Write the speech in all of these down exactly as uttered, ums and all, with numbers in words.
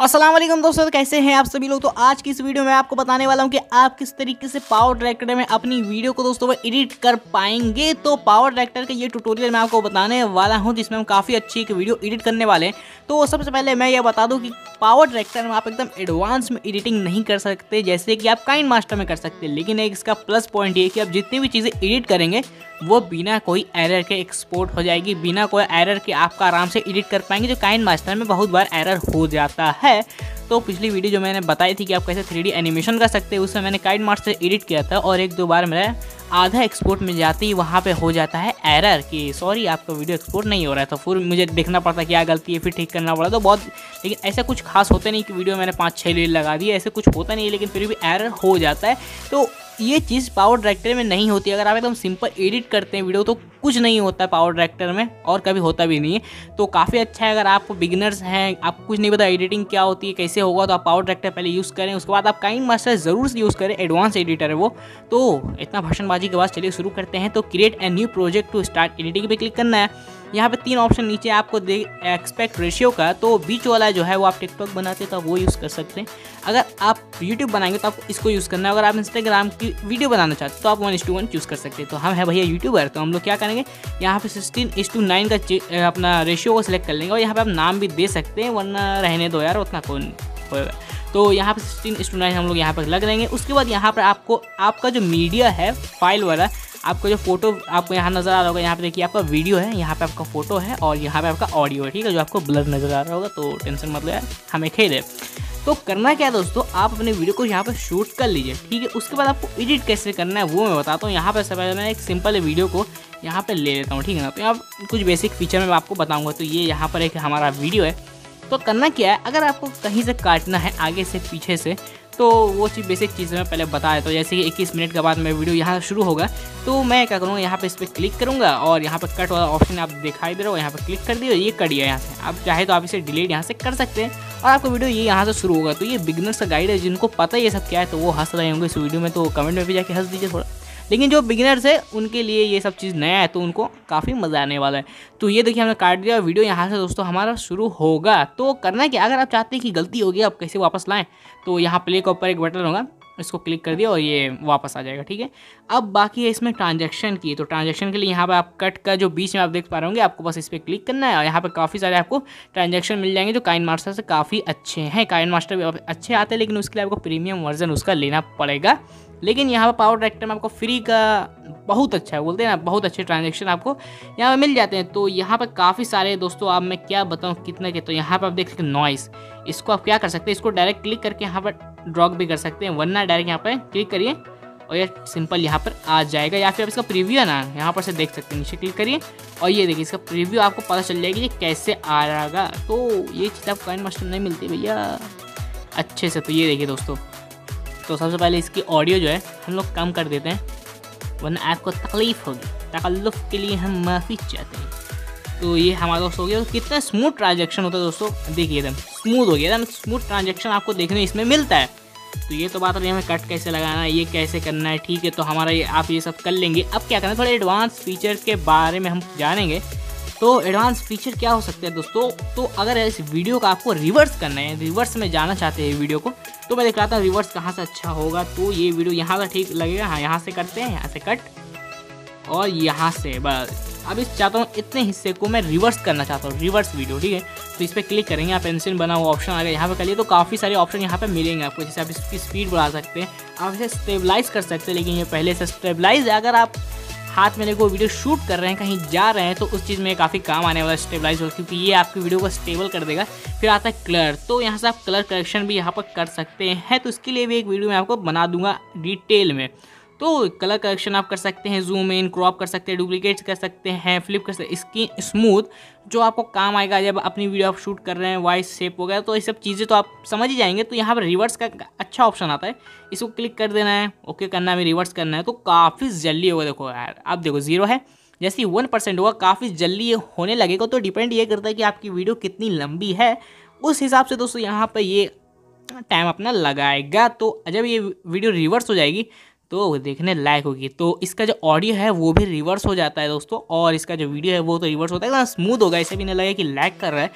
अस्सलाम वालेकुम दोस्तों, कैसे हैं आप सभी लोग। तो आज की इस वीडियो में आपको बताने वाला हूं कि आप किस तरीके से पावर डायरेक्टर में अपनी वीडियो को दोस्तों एडिट कर पाएंगे। तो पावर डायरेक्टर का ये ट्यूटोरियल मैं आपको बताने वाला हूं जिसमें हम काफ़ी अच्छी एक वीडियो एडिट करने वाले हैं। तो सबसे पहले मैं ये बता दूं कि पावर डायरेक्टर में आप एकदम एडवांस में एडिटिंग नहीं कर सकते जैसे कि आप काइंड मास्टर में कर सकते, लेकिन एक इसका प्लस पॉइंट ये कि आप जितनी भी चीज़ें एडिट करेंगे वो बिना कोई एरर के एक्सपोर्ट हो जाएगी, बिना कोई एरर के आपका आराम से एडिट कर पाएंगे, जो काइंड मास्टर में बहुत बार एरर हो जाता है। तो पिछली वीडियो जो मैंने बताई थी कि आप कैसे थ्री डी एनिमेशन कर सकते हैं, उसमें मैंने काइंड मास्टर एडिट किया था और एक दो बार मेरा आधा एक्सपोर्ट में जाते ही वहाँ पे हो जाता है एरर कि सॉरी आपका वीडियो एक्सपोर्ट नहीं हो रहा है। तो फिर मुझे देखना पड़ता क्या गलती है, फिर ठीक करना पड़ा। तो बहुत लेकिन ऐसा कुछ खास होता नहीं कि वीडियो मैंने पाँच छः रील लगा दी, ऐसे कुछ होता नहीं है, लेकिन फिर भी एरर हो जाता है। तो ये चीज़ पावर डायरेक्टर में नहीं होती। अगर आप एकदम सिंपल एडिट करते हैं वीडियो तो कुछ नहीं होता है पावर डायरेक्टर में, और कभी होता भी नहीं है। तो काफ़ी अच्छा है अगर आप बिगिनर्स हैं, आपको कुछ नहीं पता एडिटिंग क्या होती है, कैसे होगा, तो आप पावर डायरेक्टर पहले यूज़ करें, उसके बाद आप काइंड मास्टर ज़रूर से यूज़ करें, एडवांस एडिटर है वो। तो इतना भाषणबाजी के बाद चलिए शुरू करते हैं। तो create a new project to start editing पे क्लिक करना है। यहाँ पे तीन ऑप्शन नीचे आपको दे एक्सपेक्ट रेशियो का, तो बीच वाला जो है वो आप टिकटॉक बनाते हैं तो आप वो यूज़ कर सकते हैं। अगर आप यूट्यूब बनाएंगे तो आपको इसको यूज़ करना है। अगर आप इंस्टाग्राम की वीडियो बनाना चाहते हैं तो आप वन इस टू वन चूज़ कर सकते हैं। तो हम है भैया यूट्यूबर, तो हम लोग क्या करेंगे, यहाँ पे सिक्सटीन इस टू नाइन का अपना रेशियो को सिलेक्ट कर लेंगे और यहाँ पे आप नाम भी दे सकते हैं, वरना रहने दो यार उतना कौन होगा। तो यहाँ पे सिक्सटीन इस टू नाइन हम लोग यहाँ पर लग देंगे। उसके बाद यहाँ पर आपको आपका जो मीडिया है फाइल वाला, आपको जो फोटो आपको यहाँ नज़र आ रहा होगा, यहाँ पे देखिए आपका वीडियो है, यहाँ पे आपका फोटो है और यहाँ पे आपका ऑडियो है, ठीक है, जो आपको ब्लर नज़र आ रहा होगा। तो टेंशन मत लो यार, हमें खेल है। तो करना क्या है दोस्तों, आप अपने वीडियो को यहाँ पे शूट कर लीजिए, ठीक है। उसके बाद आपको एडिट कैसे करना है वो मैं बताता हूँ। यहाँ पे सबसे पहले मैं एक सिंपल वीडियो को यहाँ पे ले लेता हूँ, ठीक है ना। तो यहाँ कुछ बेसिक फीचर मैं आपको बताऊँगा। तो ये यहाँ पर एक हमारा वीडियो है। तो करना क्या है, अगर आपको कहीं से काटना है आगे से पीछे से, तो वो चीज़ बेसिक चीज़ मैं पहले बता देता हूँ। जैसे कि इक्कीस मिनट के बाद मैं वीडियो यहाँ शुरू होगा, तो मैं क्या करूँगा, यहाँ पे इस पर क्लिक करूँगा और यहाँ पे कट वाला ऑप्शन आप दिखाई दे रहा हो, यहाँ पे क्लिक कर दिया, ये कट गया यहाँ से। आप चाहे तो आप इसे डिलीट यहाँ से कर सकते हैं और आपका वीडियो ये यहाँ से शुरू होगा। तो ये बिगिनर्स का गाइड है, जिनको पता ये सब क्या है तो वो हंस रहे होंगे इस वीडियो में, तो कमेंट में भी जाके हंस दीजिए थोड़ा। लेकिन जो बिगिनर्स है उनके लिए ये सब चीज़ नया है, तो उनको काफ़ी मज़ा आने वाला है। तो ये देखिए हमने काट दिया, वीडियो यहाँ से दोस्तों हमारा शुरू होगा। तो करना क्या, अगर आप चाहते हैं कि गलती हो गई आप कैसे वापस लाएं, तो यहाँ प्ले के ऊपर एक बटन होगा, इसको क्लिक कर दिया और ये वापस आ जाएगा, ठीक है। अब बाकी है इसमें ट्रांजैक्शन की। तो ट्रांजैक्शन के लिए यहाँ पे आप कट का जो बीच में आप देख पा रहे होंगे, आपको बस इस पर क्लिक करना है और यहाँ पे काफ़ी सारे आपको ट्रांजैक्शन मिल जाएंगे जो काइंड मास्टर से काफ़ी अच्छे हैं। काइंड मास्टर भी अच्छे आते हैं, लेकिन उसके लिए आपको प्रीमियम वर्जन उसका लेना पड़ेगा। लेकिन यहाँ पर पावर डायरेक्टर में आपको फ्री का बहुत अच्छा है, बोलते हैं ना, बहुत अच्छे ट्रांजैक्शन आपको यहाँ पे मिल जाते हैं। तो यहाँ पर काफ़ी सारे दोस्तों, आप मैं क्या बताऊँ कितने के। तो यहाँ पर आप देख सकते हैं नॉइस, इसको आप क्या कर सकते हैं, इसको डायरेक्ट क्लिक करके यहाँ पर ड्रॉग भी कर सकते हैं, वरना डायरेक्ट यहाँ पर क्लिक करिए और ये सिंपल यहाँ पर आ जाएगा। या फिर आप इसका प्रीव्यू है ना, यहाँ पर से देख सकते हैं, नीचे क्लिक करिए और ये देखिए इसका प्रीव्यू आपको पता चल जाएगी ये कैसे आ रहेगा। तो ये चीज़ आपको काइंड मास्टर नहीं मिलती भैया अच्छे से। तो ये देखिए दोस्तों, तो सबसे पहले इसकी ऑडियो जो है हम लोग कम कर देते हैं, वरना आपको तकलीफ़ होगी। तकल्लुफ़ के लिए हम माफ़ी चाहते हैं। तो ये हमारा दोस्त हो गया। तो कितना स्मूथ ट्रांजैक्शन होता है दोस्तों, देखिए एकदम स्मूथ हो गया, एकदम स्मूथ ट्रांजैक्शन आपको देखने इसमें मिलता है। तो ये तो बात रही हमें कट कैसे लगाना है, ये कैसे करना है, ठीक है। तो हमारा ये आप ये सब कर लेंगे। अब क्या करना है, थोड़े एडवांस फीचर के बारे में हम जानेंगे। तो एडवांस फीचर क्या हो सकते हैं दोस्तों, तो अगर इस वीडियो का आपको रिवर्स करना है, रिवर्स में जाना चाहते हैं वीडियो को, तो मैं दिखाता हूँ रिवर्स कहाँ से अच्छा होगा। तो ये वीडियो यहाँ से ठीक लगेगा, हाँ यहाँ से करते हैं, यहाँ से कट और यहाँ से बस। अब इस चाहता हूँ इतने हिस्से को मैं रिवर्स करना चाहता हूँ, रिवर्स वीडियो, ठीक है। तो इस पर क्लिक करेंगे, आप पेंसिल बना हुआ ऑप्शन आ गया, यहाँ पे करिए। तो काफ़ी सारे ऑप्शन यहाँ पे मिलेंगे आपको, जैसे आप इसकी स्पीड बढ़ा सकते हैं, आप इसे स्टेबलाइज कर सकते हैं, लेकिन ये पहले से स्टेबलाइज है। अगर आप हाथ में लेकर वीडियो शूट कर रहे हैं, कहीं जा रहे हैं, तो उस चीज़ में काफ़ी काम आने वाला स्टेबलाइज हो, क्योंकि ये आपकी वीडियो को स्टेबल कर देगा। फिर आता है कलर, तो यहाँ से आप कलर करेक्शन भी यहाँ पर कर सकते हैं। तो इसके लिए भी एक वीडियो मैं आपको बना दूंगा डिटेल में। तो कलर करेक्शन आप कर सकते हैं, जूम इन, क्रॉप कर सकते हैं, डुप्लीकेट कर सकते हैं, फ्लिप कर सकते हैं, स्क्रीन स्मूथ, जो आपको काम आएगा जब अपनी वीडियो आप शूट कर रहे हैं, वॉइस शेप वगैरह। तो ये सब चीज़ें तो आप समझ ही जाएंगे। तो यहाँ पर रिवर्स का अच्छा ऑप्शन आता है, इसको क्लिक कर देना है, ओके करना है, रिवर्स करना है। तो काफ़ी जल्दी होगा, देखो यार आप देखो जीरो है, जैसे ही वन परसेंट होगा काफ़ी जल्दी ये होने लगेगा। तो डिपेंड ये करता है कि आपकी वीडियो कितनी लंबी है, उस हिसाब से दोस्तों यहाँ पर ये टाइम अपना लगाएगा। तो जब ये वीडियो रिवर्स हो जाएगी तो देखने लायक होगी। तो इसका जो ऑडियो है वो भी रिवर्स हो जाता है दोस्तों, और इसका जो वीडियो है वो तो रिवर्स होता है, स्मूथ होगा, ऐसे भी नहीं लगेगा कि लैग कर रहा है।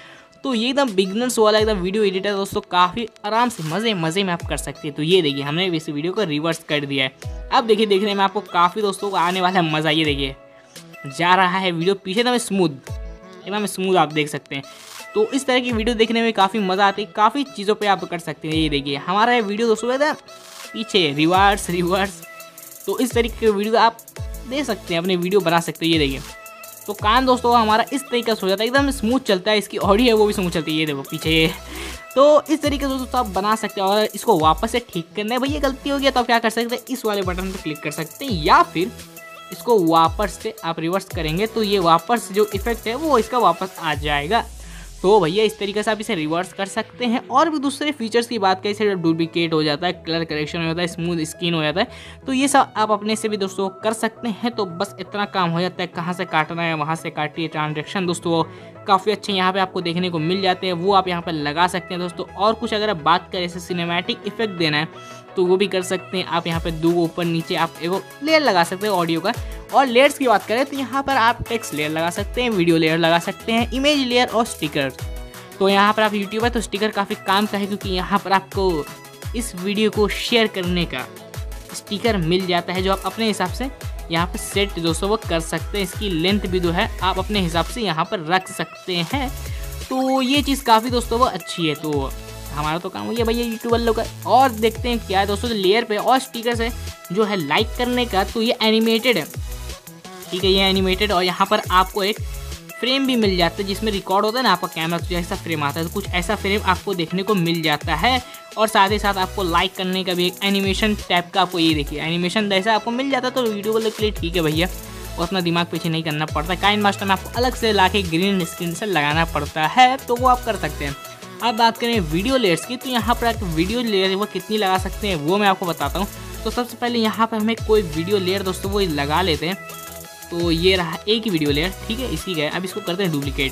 तो ये एकदम बिगनर्स वाला एकदम वीडियो एडिटर दोस्तों, काफ़ी आराम से मज़े मज़े में आप कर सकते हैं। तो ये देखिए हमने इस वीडियो को रिवर्स कर दिया है। अब देखिए देखने में आपको काफ़ी दोस्तों को आने वाला मज़ा, ये देखिए जा रहा है वीडियो पीछे एकदम स्मूथ, एकदम स्मूथ आप देख सकते हैं। तो इस तरह की वीडियो देखने में काफ़ी मज़ा आती है, काफ़ी चीज़ों पे आप कर सकते हैं। ये देखिए हमारा ये वीडियो दोस्तों एकदम पीछे रिवर्स रिवर्स, तो इस तरीके की वीडियो आप दे सकते हैं, अपने वीडियो बना सकते हैं। ये देखिए तो कान दोस्तों हमारा इस तरीके से हो जाता है, एकदम स्मूथ चलता है, इसकी ऑडियो है वो भी स्मूथ चलती है। ये देखो पीछे, तो इस तरीके से दोस्तों आप बना सकते हैं। और इसको वापस से ठीक करना है, भैया गलती हो गया, तो आप क्या कर सकते हैं, इस वाले बटन पर क्लिक कर सकते हैं, या फिर इसको वापस से आप रिवर्स करेंगे तो ये वापस जो इफेक्ट है वो इसका वापस आ जाएगा। तो भैया इस तरीके से आप इसे रिवर्स कर सकते हैं। और भी दूसरे फीचर्स की बात करें, जैसे डुप्लीकेट हो जाता है, कलर करेक्शन हो जाता है, स्मूथ स्किन हो जाता है, तो ये सब आप अपने से भी दोस्तों कर सकते हैं। तो बस इतना काम हो जाता है, कहाँ से काटना है वहाँ से काटिए। ट्रांजेक्शन दोस्तों काफ़ी अच्छे यहाँ पे आपको देखने को मिल जाते हैं, वो आप यहाँ पर लगा सकते हैं दोस्तों। और कुछ अगर आप बात करें जैसे सिनेमैटिक इफेक्ट देना है तो वो भी कर सकते हैं आप। यहाँ पे दो ऊपर नीचे आप एगो लेयर लगा सकते हैं ऑडियो का। और लेयर्स की बात करें तो यहाँ पर आप टेक्स्ट लेयर लगा सकते हैं, वीडियो लेयर लगा सकते हैं, इमेज लेयर और स्टिकर। तो यहाँ पर आप यूट्यूबर तो स्टिकर काफ़ी काम का है, क्योंकि यहाँ पर आपको इस वीडियो को शेयर करने का स्टिकर मिल जाता है, जो आप अपने हिसाब से यहाँ पर सेट दोस्तों वो कर सकते हैं। इसकी लेंथ भी जो है आप अपने हिसाब से यहाँ पर रख सकते हैं। तो ये चीज़ काफ़ी दोस्तों वो अच्छी है। तो हमारा तो काम हो गया भैया यूट्यूबर लोग का। और देखते हैं क्या है दोस्तों, तो लेयर पे और स्टिकर से जो है लाइक करने का, तो ये एनिमेटेड है, ठीक है, ये एनिमेटेड। और यहाँ पर आपको एक फ्रेम भी मिल जाता है जिसमें रिकॉर्ड होता है ना आपका कैमरा, तो जैसा फ्रेम आता है तो कुछ ऐसा फ्रेम आपको देखने को मिल जाता है। और साथ ही साथ आपको लाइक करने का भी एक एनिमेशन टाइप का आपको, ये देखिए एनिमेशन जैसा आपको मिल जाता है। तो वीडियो वाले के लिए ठीक है भैया, और अपना दिमाग पीछे नहीं करना पड़ता। काइन मास्टर में आपको अलग से ला के ग्रीन स्क्रीन से लगाना पड़ता है, तो वो आप कर सकते हैं। अब बात करें वीडियो लेयर्स की, तो यहाँ पर आप वीडियो लेयर वो कितनी लगा सकते हैं वो मैं आपको बताता हूँ। तो सबसे पहले यहाँ पर हमें कोई वीडियो लेयर दोस्तों वो लगा लेते हैं। तो ये रहा एक ही वीडियो लेयर, ठीक है, इसी का है। अब इसको करते हैं डुप्लीकेट।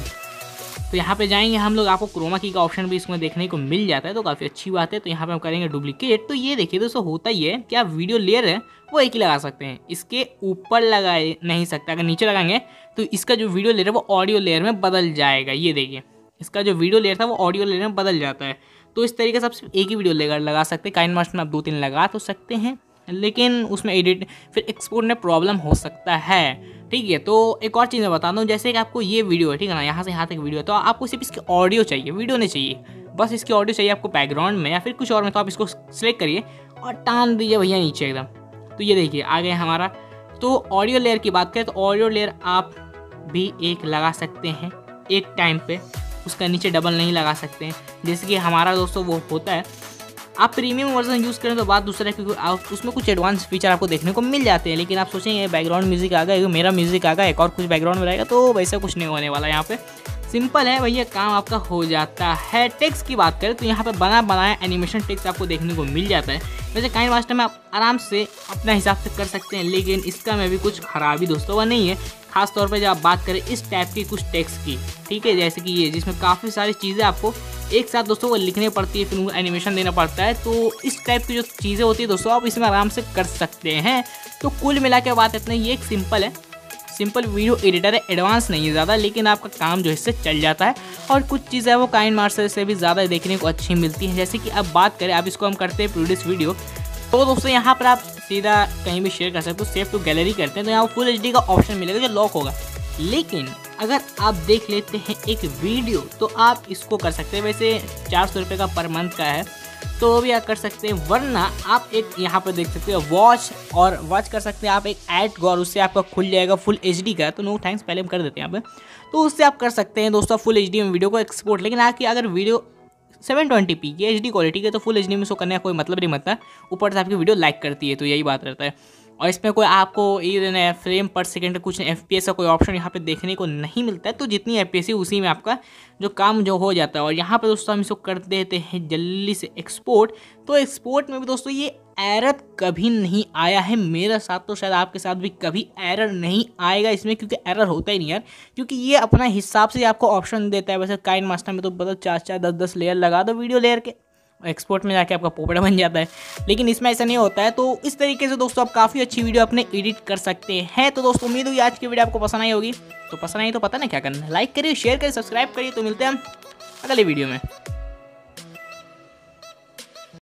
तो यहाँ पे जाएंगे हम लोग, आपको क्रोमा की का ऑप्शन भी इसमें देखने को मिल जाता है, तो काफ़ी अच्छी बात है। तो यहाँ पे हम करेंगे डुप्लीकेट। तो ये देखिए दोस्तों होता ही है कि आप वीडियो लेयर है वो एक ही लगा सकते हैं, इसके ऊपर लगा नहीं सकते। अगर नीचे लगाएंगे तो इसका जो वीडियो लेयर है वो ऑडियो लेयर में बदल जाएगा। ये देखिए इसका जो वीडियो लेयर था वो ऑडियो लेयर में बदल जाता है। तो इस तरीके से आप सिर्फ एक ही वीडियो लेयर लगा सकते हैं। काइन मास्टर में आप दो तीन लगा तो सकते हैं, लेकिन उसमें एडिट फिर एक्सपोर्ट में प्रॉब्लम हो सकता है, ठीक है। तो एक और चीज़ मैं बता दूँ, जैसे कि आपको ये वीडियो है, ठीक है ना, यहाँ से यहाँ तक वीडियो है, तो आपको सिर्फ इसकी ऑडियो चाहिए, वीडियो नहीं चाहिए, बस इसकी ऑडियो चाहिए आपको बैकग्राउंड में या फिर कुछ और में। तो आप इसको सिलेक्ट करिए और टान दीजिए भैया नीचे एकदम। तो ये देखिए आ गया हमारा। तो ऑडियो लेयर की बात करें तो ऑडियो लेयर आप भी एक लगा सकते हैं एक टाइम पे, उसका नीचे डबल नहीं लगा सकते हैं, जैसे कि हमारा दोस्तों वो होता है। आप प्रीमियम वर्जन यूज़ करें तो बात दूसरा है, क्योंकि आप उसमें कुछ एडवांस फीचर आपको देखने को मिल जाते हैं। लेकिन आप सोचेंगे बैकग्राउंड म्यूजिक आ गया, मेरा म्यूजिक आ गया, एक और कुछ बैकग्राउंड में रहेगा, तो वैसा कुछ नहीं होने वाला। यहाँ पे सिंपल है भैया, काम आपका हो जाता है। टेक्स्ट की बात करें तो यहाँ पे बना बनाया एनिमेशन टेक्स्ट आपको देखने को मिल जाता है। वैसे काइन मास्टर में आप आराम से अपना हिसाब से कर सकते हैं, लेकिन इसका में भी कुछ खराबी दोस्तों वह नहीं है। खास तौर पे जब आप बात करें इस टाइप की कुछ टेक्स्ट की, ठीक है, जैसे कि ये जिसमें काफ़ी सारी चीज़ें आपको एक साथ दोस्तों वो लिखने पड़ती है, फिर उनको एनिमेशन देना पड़ता है। तो इस टाइप की जो चीज़ें होती है दोस्तों आप इसमें आराम से कर सकते हैं। तो कुल मिला के बात इतना, ये एक सिंपल है, सिंपल वीडियो एडिटर है, एडवांस नहीं है ज़्यादा, लेकिन आपका काम जो इससे चल जाता है। और कुछ चीज़ें है वो काइन मास्टर से भी ज़्यादा देखने को अच्छी मिलती है। जैसे कि अब बात करें, अब इसको हम करते हैं प्रोड्यूस वीडियो, तो दोस्तों यहाँ पर आप सीधा कहीं भी शेयर कर सकते हो। सेव टू गैलरी करते हैं तो यहाँ फुल एच डी का ऑप्शन मिलेगा जो लॉक होगा। लेकिन अगर आप देख लेते हैं एक वीडियो तो आप इसको कर सकते हैं। वैसे चार सौ रुपये का पर मंथ का है, तो भी आप कर सकते हैं, वरना आप एक यहाँ पर देख सकते हो वॉच, और वॉच कर सकते हैं आप एक ऐड को, और उससे आपका खुल जाएगा फुल एच डी का। तो नो थैंक्स, पहले हम कर देते हैं यहाँ पे। तो उससे आप कर सकते हैं दोस्तों फुल एच डी में वीडियो को एक्सपोर्ट। लेकिन आपकी अगर वीडियो सेवन ट्वेंटी पी की एच डी क्वालिटी के, तो फुल एच डी में शो करने का कोई मतलब नहीं बनता, ऊपर से आपकी वीडियो लाइक करती है, तो यही बात रहता है। और इसमें कोई आपको ये फ्रेम पर सेकंड कुछ एफ पी एस का कोई ऑप्शन यहाँ पे देखने को नहीं मिलता है। तो जितनी एफ पी एस है उसी में आपका जो काम जो हो जाता है। और यहाँ पे दोस्तों हम इसको कर देते हैं जल्दी से एक्सपोर्ट। तो एक्सपोर्ट में भी दोस्तों ये एरर कभी नहीं आया है मेरे साथ, तो शायद आपके साथ भी कभी एरर नहीं आएगा इसमें, क्योंकि एरर होता ही नहीं यार, क्योंकि ये अपना हिसाब से आपको ऑप्शन देता है। वैसे काइन मास्टर में तो बता चार चार दस दस लेयर लगा दो वीडियो लेयर के, एक्सपोर्ट में जाके आपका पोपड़ा बन जाता है, लेकिन इसमें ऐसा नहीं होता है। तो इस तरीके से दोस्तों आप काफ़ी अच्छी वीडियो अपने एडिट कर सकते हैं। तो दोस्तों उम्मीद हुई आज की वीडियो आपको पसंद आई होगी। तो पसंद आई तो पता ना क्या करना है, लाइक करिए, शेयर करिए, सब्सक्राइब करिए। तो मिलते हैं हम अगली वीडियो में।